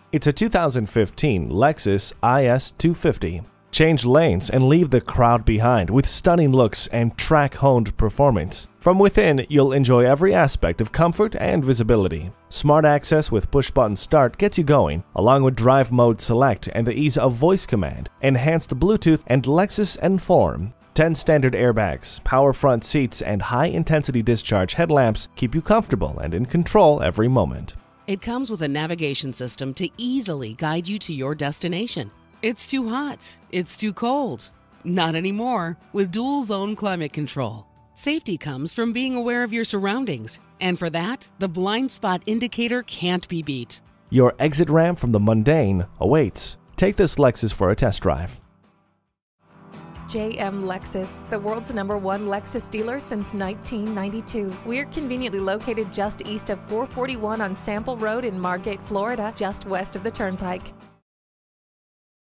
It's a 2015 Lexus IS 250. Change lanes and leave the crowd behind with stunning looks and track-honed performance. From within, you'll enjoy every aspect of comfort and visibility. Smart access with push-button start gets you going, along with drive mode select and the ease of voice command, enhanced Bluetooth and Lexus Inform. 10 standard airbags, power front seats, and high-intensity discharge headlamps keep you comfortable and in control every moment. It comes with a navigation system to easily guide you to your destination. It's too hot. It's too cold. Not anymore with dual zone climate control. Safety comes from being aware of your surroundings. And for that, the blind spot indicator can't be beat. Your exit ramp from the mundane awaits. Take this Lexus for a test drive. JM Lexus, the world's #1 Lexus dealer since 1992. We're conveniently located just east of 441 on Sample Road in Margate, Florida, just west of the Turnpike.